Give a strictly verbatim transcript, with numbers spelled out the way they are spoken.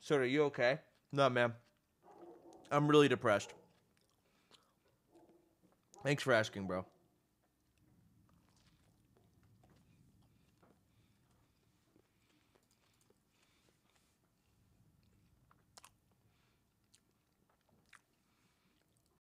Soda, are you okay? No, man. I'm really depressed. Thanks for asking, bro.